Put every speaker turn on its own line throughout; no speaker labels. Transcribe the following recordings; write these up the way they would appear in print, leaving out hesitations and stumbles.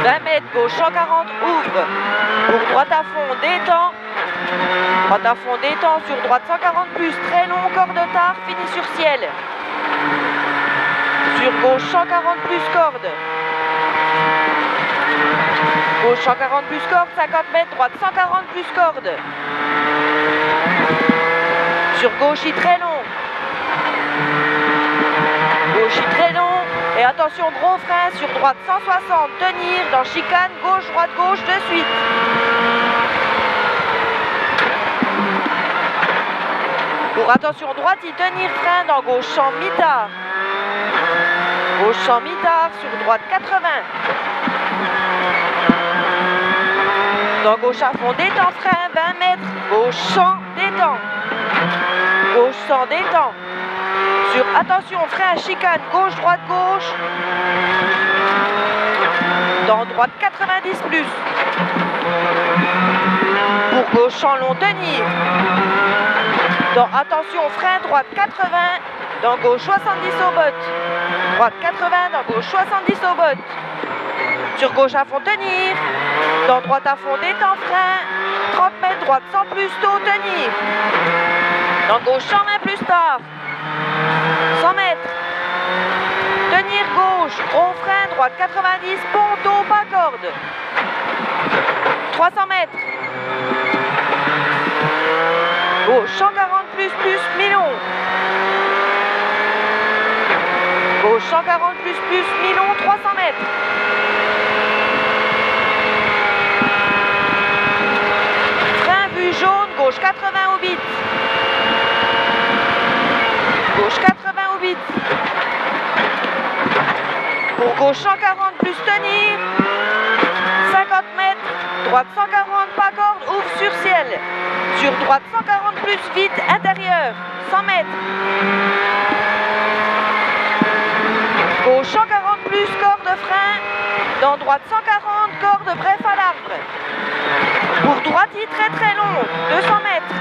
20 mètres, gauche 140, ouvre. Pour droite à fond, détend. Droite à fond, détend. Sur droite 140 plus, très long, corde tard, fini sur ciel. Sur gauche 140 plus, corde. Gauche 140 plus, corde, 50 mètres, droite 140 plus, corde. Sur gauche, très long. Gauche, très long. Et attention, gros frein sur droite 160, tenir dans chicane, gauche, droite, gauche de suite. Pour attention, droite, tenir frein dans gauche 100 mi-tard. Gauche 100 mi-tard, sur droite 80. Dans gauche à fond, détend, frein, 20 mètres. Gauche 100, détend. Gauche 100, détend. Sur attention, frein, chicane, gauche, droite, gauche. Dans droite 90 plus. Pour gauche en long, tenir. Dans attention, frein, droite 80. Dans gauche 70 au bottes. Droite 80, dans gauche 70 au bottes. Sur gauche à fond, tenir. Dans droite à fond, détend, frein. 30 mètres, droite 100 plus tôt, tenir. Dans gauche 120 plus tard. 100 mètres. Tenir gauche, gros frein, droite 90, ponto, pas corde. 300 mètres. Gauche 140 plus, mi-long. Gauche 140 plus, mi-long, 300 mètres. Frein vue jaune, gauche 80 au bit. Gauche 80 au bit. Pour gauche 140 plus tenir. 50 mètres. Droite 140 pas corde, ouvre sur ciel. Sur droite 140 plus vide intérieur. 100 mètres. Gauche 140 plus corde frein. Dans droite 140 corde bref à l'arbre. Pour droite très long. 200 mètres.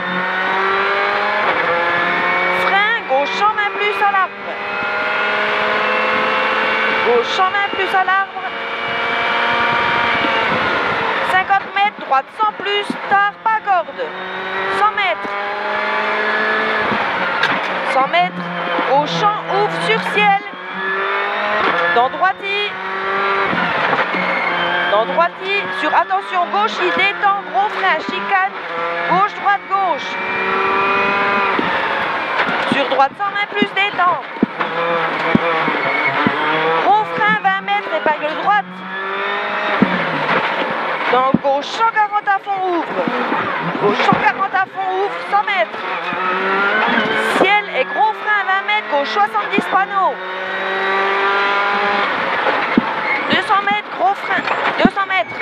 Gauche 120 plus à l'arbre. Gauche 120 plus à l'arbre. 50 mètres, droite 100 plus, tard, pas corde. 100 mètres. 100 mètres, gauche 100, ouvre sur ciel. Dans droiti. Dans droiti, sur attention, gauche, il détend, gros frein, chicane. Gauche, droite, gauche. Sur droite 120 plus détend. Gros frein 20 mètres, épingle droite. Dans gauche 140 à fond ouvre. Gauche 140 à fond ouvre, 100 mètres. Ciel et gros frein 20 mètres, gauche 70 panneaux. 200 mètres, gros frein, 200 mètres.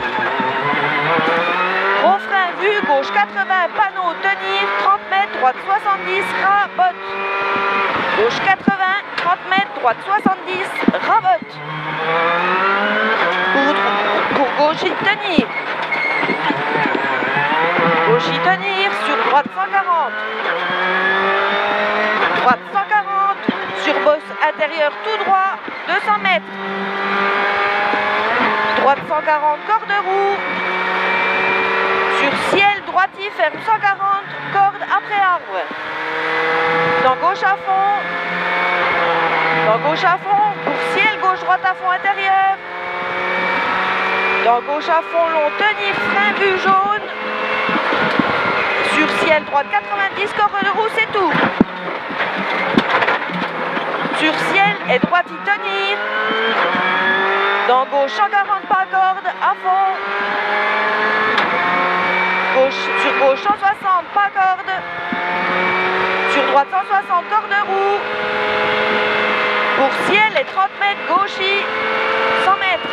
Gros frein vue, gauche 80, panneau, tenir, 30 mètres, droite 70, rabote. Gauche 80, 30 mètres, droite 70, rabote. Pour gauche, tenir. Gauche, tenir, sur droite 140. Droite 140, sur bosse intérieure tout droit, 200 mètres. Droite 140, corde roue. Sur ciel, droiti, ferme 140, corde après arbre. Dans gauche à fond. Dans gauche à fond, pour ciel, gauche, droite à fond intérieur. Dans gauche à fond, long, tenir, frein, vue jaune. Sur ciel, droite 90, corde roue, c'est tout. Sur ciel et droite, y tenir. Dans gauche 140 pas corde, à fond. Sur gauche 160 pas corde. Sur droite 160 corde roue. Pour ciel et 30 mètres gauche, 100 mètres.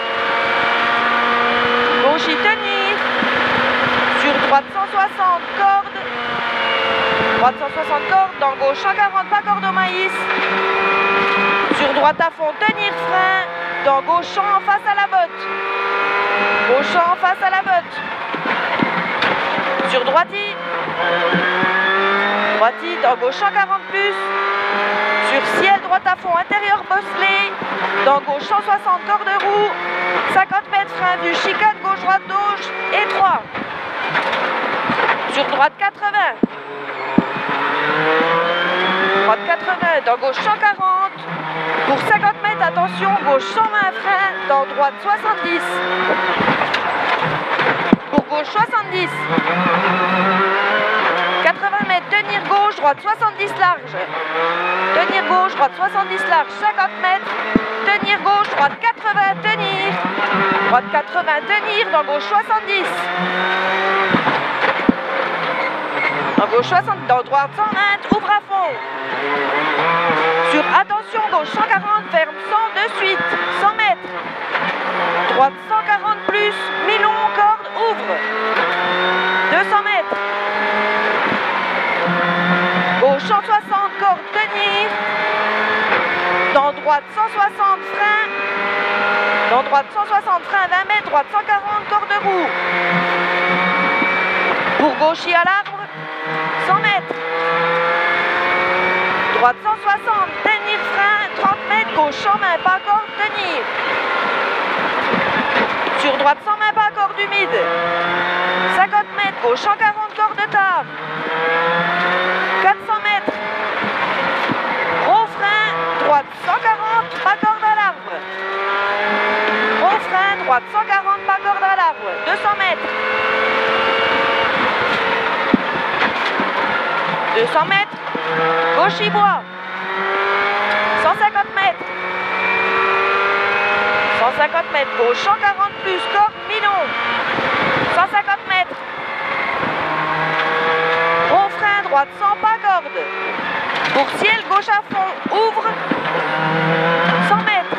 Gauche tenir. Sur droite 160 corde. Droite 160 corde. Dans gauche 140 pas corde au maïs. Sur droite à fond tenir frein. Dans gauche en face à la botte. Gauche en face à la botte. Sur droiti. Droiti dans gauche 140 plus. Sur ciel droite. droite à fond, intérieur bosselé. Dans gauche 160, corde de roue. 50 mètres, frein vu, chicane, gauche-droite, gauche, étroit. Sur droite 80. Droite 80, dans gauche 140. Pour 50 mètres, attention, gauche 120, frein. Dans droite 70. Pour gauche 70. 80 mètres, tenir gauche, droite 70 large. Tenir gauche, droite 70 large, 50 mètres. Tenir gauche, droite 80, tenir. Droite 80, tenir, dans gauche 70. Dans gauche 60, dans droite 120, ouvre à fond. Sur attention, gauche 140, ferme 100 de suite, 100 mètres. Droite 140 plus, mi-long, corde, ouvre. 200 mètres. Gauche 160, corde, tenir. Dans droite 160, frein. Dans droite 160, frein, 20 mètres. Droite 140, corde de roue. Pour gaucher à l'arbre, 100 mètres. Droite 160, tenir, frein, 30 mètres. Gauche 120, pas corde, tenir. Sur droite 120, pas corde humide. 50 mètres, gauche 140, corde de table. 400 mètres. Gros frein, droite 140, pas corde à l'arbre. Gros frein, droite 140, pas corde à l'arbre. 200 mètres. 200 mètres. Gauche bois. 150 mètres. 150 mètres. Gauche 140 plus, corde, mi-long. 150 mètres. Gros frein, droite 100, pas corde. Pour ciel, gauche à fond, ouvre. 100 mètres.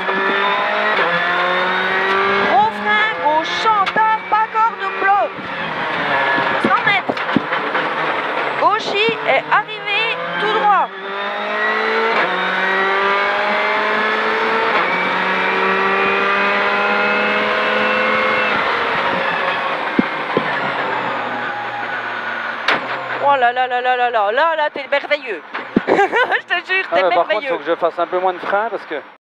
Gros frein, gauche 100, tard, pas corde, bloc. 100 mètres. Gauchy est arrivé tout droit. Oh là là là là là là là là, t'es merveilleux. Je te jure, t'es merveilleux.
Par contre, il faut que je fasse un peu moins de frein parce que...